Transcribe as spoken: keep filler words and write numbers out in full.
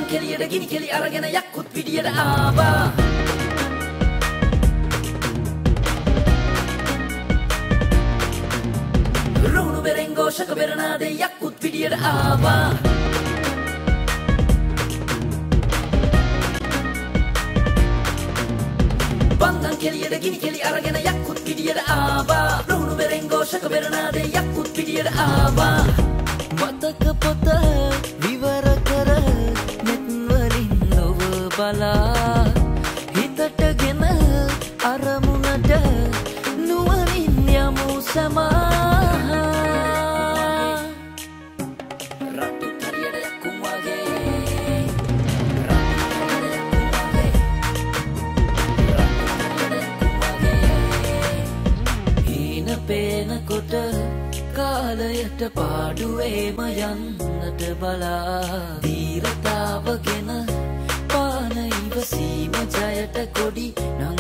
කෙලියට ගිනි කෙලි අරගෙන යක්කුත් පිටියට ආවා රුණු බෙරෙන් ഘോഷක බෙරනාදේ යක්කුත් පිටියට ආවා බංගන් කෙලියට ගිනි කෙලි අරගෙන යක්කුත් පිටියට ආවා රුණු බෙරෙන් ഘോഷක බෙරනාදේ යක්කුත් පිටියට ආවා මතක පොත විවර කර net වලින් ඔබ බලා හිතටගෙන අරමුණට නුවණින් යමු සමා රතු තරියට යක්කුම් වගේ හීන පේනකොට කාලයට පාඩුවේම යන්නට බලා දීරතාවගෙන පාන ඉවසීම ජයට කොඩි නං